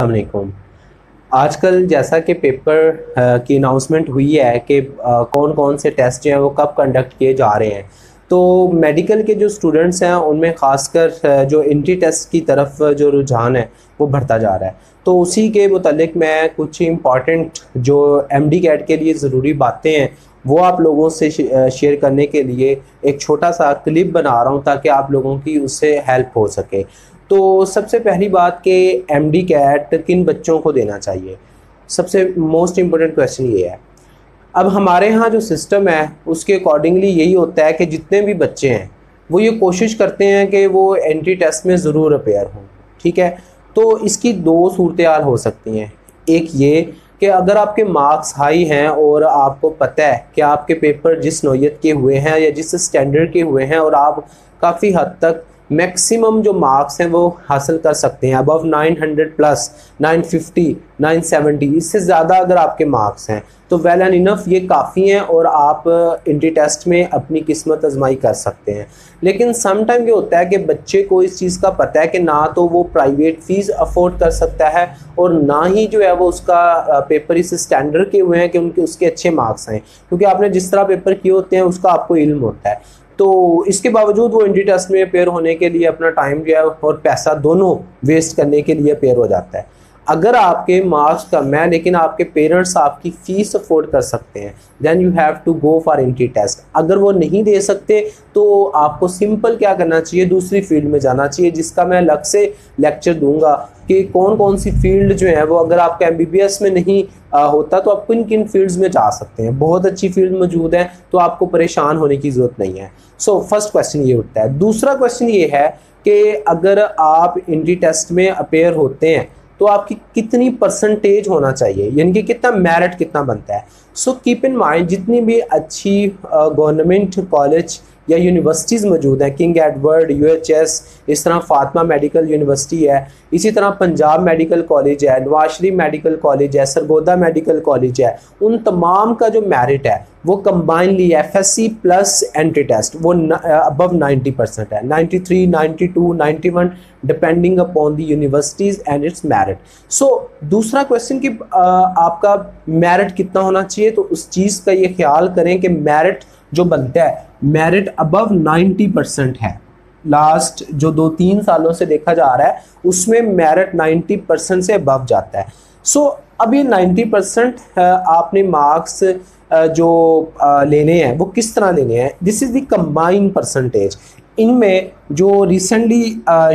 अस्सलाम वालेकुम। आजकल जैसा कि पेपर की अनाउंसमेंट हुई है कि कौन कौन से टेस्ट हैं वो कब कंडक्ट किए जा रहे हैं, तो मेडिकल के जो स्टूडेंट्स हैं उनमें ख़ासकर जो एंट्री टेस्ट की तरफ जो रुझान है वो बढ़ता जा रहा है। तो उसी के मुतालिक मैं कुछ इम्पॉर्टेंट जो एमडी कैट के लिए ज़रूरी बातें हैं वो आप लोगों से शेयर करने के लिए एक छोटा सा क्लिप बना रहा हूँ ताकि आप लोगों की उससे हेल्प हो सके। तो सबसे पहली बात कि एमडी कैट किन बच्चों को देना चाहिए, सबसे मोस्ट इम्पोर्टेंट क्वेश्चन ये है। अब हमारे यहाँ जो सिस्टम है उसके अकॉर्डिंगली यही होता है कि जितने भी बच्चे हैं वो ये कोशिश करते हैं कि वो एंट्री टेस्ट में ज़रूर अपेयर हों, ठीक है। तो इसकी दो सूरत हाल हो सकती हैं। एक ये कि अगर आपके मार्क्स हाई हैं और आपको पता है कि आपके पेपर जिस नौयत के हुए हैं या जिस स्टैंडर्ड के हुए हैं और आप काफ़ी हद तक मैक्सिमम जो मार्क्स हैं वो हासिल कर सकते हैं, अबव 900 प्लस 950 970, इससे ज़्यादा अगर आपके मार्क्स हैं तो वेल एंड इनफ ये काफ़ी हैं और आप एंट्री टेस्ट में अपनी किस्मत आजमाई कर सकते हैं। लेकिन सम टाइम ये होता है कि बच्चे को इस चीज़ का पता है कि ना तो वो प्राइवेट फ़ीस अफोर्ड कर सकता है और ना ही जो है वो उसका पेपर इस स्टैंडर्ड के हुए हैं कि उनके उसके अच्छे मार्क्स हैं, क्योंकि आपने जिस तरह पेपर किए होते हैं उसका आपको इल्म होता है। तो इसके बावजूद वो एंट्री टेस्ट में अपेयर होने के लिए अपना टाइम जो है और पैसा दोनों वेस्ट करने के लिए अपेयर हो जाता है। अगर आपके मार्क्स कम है लेकिन आपके पेरेंट्स आपकी फ़ीस अफोर्ड कर सकते हैं, then you have to go for entry test. अगर वो नहीं दे सकते तो आपको सिंपल क्या करना चाहिए, दूसरी फील्ड में जाना चाहिए, जिसका मैं अलग से लेक्चर दूंगा कि कौन कौन सी फील्ड जो है वो अगर आपका एमबीबीएस में नहीं होता तो आप किन किन फील्ड्स में जा सकते हैं। बहुत अच्छी फील्ड मौजूद है, तो आपको परेशान होने की ज़रूरत नहीं है। सो फर्स्ट क्वेश्चन ये उठता है। दूसरा क्वेश्चन ये है कि अगर आप एंट्री टेस्ट में अपेयर होते हैं तो आपकी कितनी परसेंटेज होना चाहिए, यानी कि कितना मेरिट कितना बनता है। सो कीप इन माइंड, जितनी भी अच्छी गवर्नमेंट कॉलेज या यूनिवर्सिटीज़ मौजूद हैं, किंग एडवर्ड, यूएचएस, इस तरह फातिमा मेडिकल यूनिवर्सिटी है, इसी तरह पंजाब मेडिकल कॉलेज है, नवाज शरीफ मेडिकल कॉलेज है, सरगोदा मेडिकल कॉलेज है, उन तमाम का जो मेरिट है वो combinedly FSc plus entry test वो अबव 90% है, 93, 92, 91 depending upon the universities and its merit. So दूसरा क्वेश्चन कि आपका मेरिट कितना होना चाहिए, तो उस चीज़ का ये ख्याल करें कि मेरिट जो बनता है, मेरिट अबव 90% है। लास्ट जो 2-3 सालों से देखा जा रहा है उसमें मेरिट 90% से अबव जाता है। सो अब ये 90% आपने मार्क्स जो लेने हैं वो किस तरह लेने हैं, this is the combined percentage. इनमें जो रिसेंटली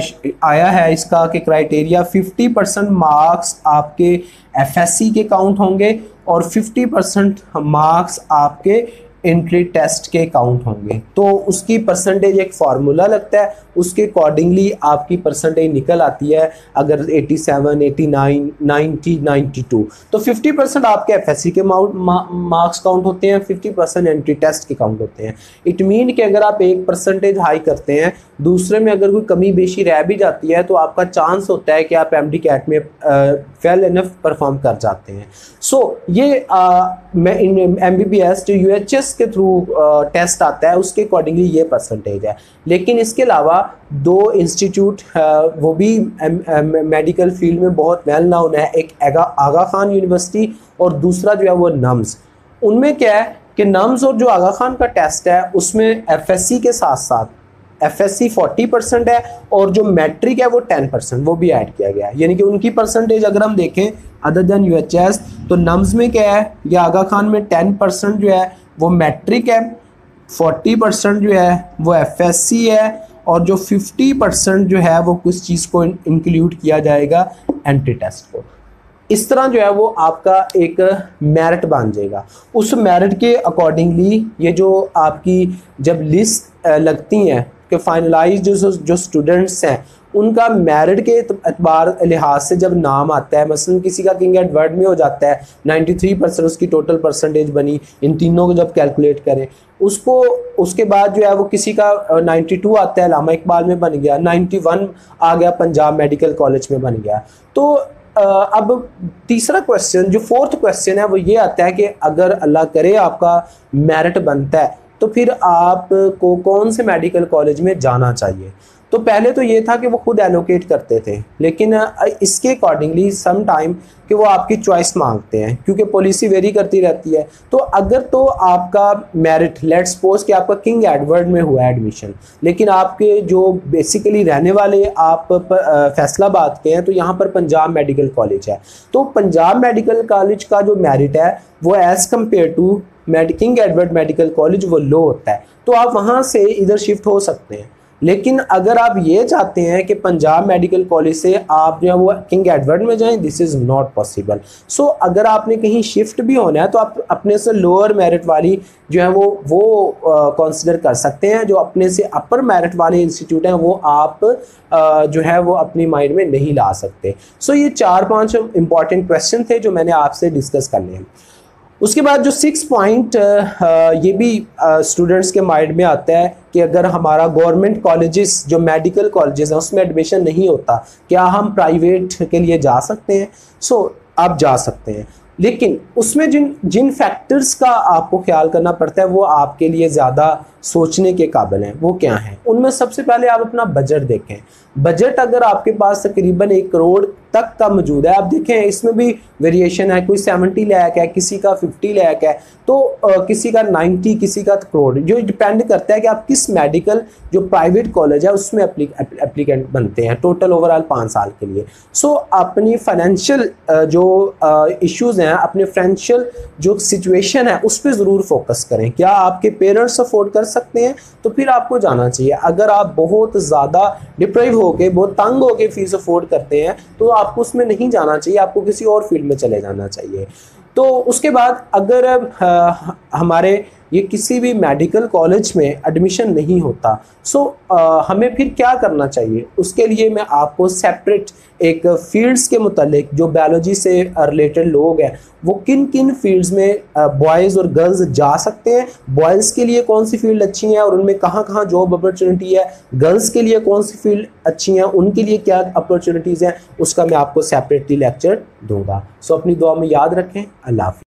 आया है इसका कि क्राइटेरिया 50% मार्क्स आपके एफएससी के काउंट होंगे और 50% मार्क्स आपके एंट्री टेस्ट के काउंट होंगे। तो उसकी परसेंटेज एक फार्मूला लगता है, उसके अकॉर्डिंगली आपकी परसेंटेज निकल आती है। अगर 87, 89, 90, 92 तो 50% आपके एफएससी के मार्क्स काउंट होते हैं, 50% एंट्री टेस्ट के काउंट होते हैं। इट मीन कि अगर आप एक परसेंटेज हाई करते हैं, दूसरे में अगर कोई कमी बेशी रह भी जाती है तो आपका चांस होता है कि आप एमडी कैट में वेल इनफ परफॉर्म कर जाते हैं। सो ये मैं एमबीबीएस जो यूएचएस के थ्रू टेस्ट आता है उसके अकॉर्डिंगली ये परसेंटेज है। लेकिन इसके अलावा दो इंस्टीट्यूट वो भी मेडिकल फील्ड में बहुत वेल नाउन है, एक आगा खान यूनिवर्सिटी और दूसरा जो है वो नम्स। उनमें क्या है कि नम्स और जो आगा खान का टेस्ट है उसमें एफएससी के साथ साथ एफएससी 40% है और जो मैट्रिक है वो 10% वो भी ऐड किया गया है। यानी कि उनकी परसेंटेज अगर हम देखें अदर देन यूएचएस तो नम्स में क्या है, या आगा खान में 10% जो है वो मैट्रिक है, 40% जो है वो एफएससी है और जो 50% जो है वो कुछ चीज़ को इंक्लूड किया जाएगा एंट्री टेस्ट को। इस तरह जो है वो आपका एक मेरिट बन जाएगा। उस मेरिट के अकॉर्डिंगली ये जो आपकी जब लिस्ट लगती हैं कि फाइनलाइज जो स्टूडेंट्स हैं उनका मेरिट के एतबार लिहाज से जब नाम आता है, मसलन किसी का किंग एडवर्ड में हो जाता है 93% उसकी टोटल परसेंटेज बनी, इन तीनों को जब कैलकुलेट करें उसको, उसके बाद जो है वो किसी का 92 आता है अल्लामा इकबाल में बन गया, 91 आ गया पंजाब मेडिकल कॉलेज में बन गया। तो अब तीसरा क्वेश्चन जो फोर्थ क्वेश्चन है वो ये आता है कि अगर अल्लाह करे आपका मेरिट बनता है तो फिर आपको कौन से मेडिकल कॉलेज में जाना चाहिए। तो पहले तो ये था कि वो खुद एलोकेट करते थे, लेकिन इसके अकॉर्डिंगली सम टाइम कि वो आपकी चॉइस मांगते हैं, क्योंकि पॉलिसी वेरी करती रहती है। तो अगर तो आपका मेरिट, लेट्स सपोज कि आपका किंग एडवर्ड में हुआ एडमिशन, लेकिन आपके जो बेसिकली रहने वाले आप फैसलाबाद के हैं, तो यहाँ पर पंजाब मेडिकल कॉलेज है, तो पंजाब मेडिकल कॉलेज का जो मेरिट है वो as compare to King Edward Medical College वो लो होता है, तो आप वहाँ से इधर शिफ्ट हो सकते हैं। लेकिन अगर आप ये चाहते हैं कि पंजाब मेडिकल कॉलेज से आप जो है वो किंग एडवर्ड में जाएं, this is not possible. So अगर आपने कहीं शिफ्ट भी होना है तो आप अपने से लोअर मेरिट वाली जो है वो कंसिडर कर सकते हैं। जो अपने से अपर मेरिट वाले इंस्टीट्यूट हैं वो आप जो है वो अपनी माइंड में नहीं ला सकते। सो ये 4-5 इंपॉर्टेंट क्वेश्चन थे जो मैंने आपसे डिस्कस करने हैं। उसके बाद जो 6 पॉइंट ये भी स्टूडेंट्स के माइंड में आता है कि अगर हमारा गवर्नमेंट कॉलेजेस जो मेडिकल कॉलेजेस हैं उसमें एडमिशन नहीं होता, क्या हम प्राइवेट के लिए जा सकते हैं? सो आप जा सकते हैं, लेकिन उसमें जिन फैक्टर्स का आपको ख्याल करना पड़ता है वो आपके लिए ज़्यादा सोचने के काबिल हैं। वो क्या हैं? उनमें सबसे पहले आप अपना बजट देखें। बजट अगर आपके पास तकरीबन 1 करोड़ तक का मौजूद है, आप देखें इसमें भी वेरिएशन है, कोई 70 लाख है, किसी का 50 लाख है, तो किसी का 90, किसी का करोड़, जो डिपेंड करता है कि आप किस मेडिकल जो प्राइवेट कॉलेज है उसमें एप्लीकेंट बनते हैं टोटल ओवरऑल 5 साल के लिए। सो अपनी फाइनेंशियल जो इश्यूज़ हैं, अपने फाइनेंशियल जो सिचुएशन है उस पर ज़रूर फोकस करें। क्या आपके पेरेंट्स अफोर्ड कर सकते हैं? तो फिर आपको जाना चाहिए। अगर आप बहुत ज़्यादा डिप्राइव होके, बहुत तंग होके फीस अफोर्ड करते हैं तो आपको उसमें नहीं जाना चाहिए, आपको किसी और फील्ड में चले जाना चाहिए। तो उसके बाद अगर हमारे ये किसी भी मेडिकल कॉलेज में एडमिशन नहीं होता, सो हमें फिर क्या करना चाहिए? उसके लिए मैं आपको सेपरेट एक फील्ड्स के मुतालिक जो बायोलॉजी से रिलेटेड लोग हैं वो किन किन फील्ड्स में बॉयज़ और गर्ल्स जा सकते हैं, बॉयज़ के लिए कौन सी फील्ड अच्छी है और उनमें कहाँ कहाँ जॉब अपॉर्चुनिटी है, गर्ल्स के लिए कौन सी फील्ड अच्छी हैं, उनके लिए क्या अपॉर्चुनिटीज़ हैं, उसका मैं आपको सेपरेटली लेक्चर दूंगा। सो अपनी दुआ में याद रखें। अल्लाह हाफ़िज़।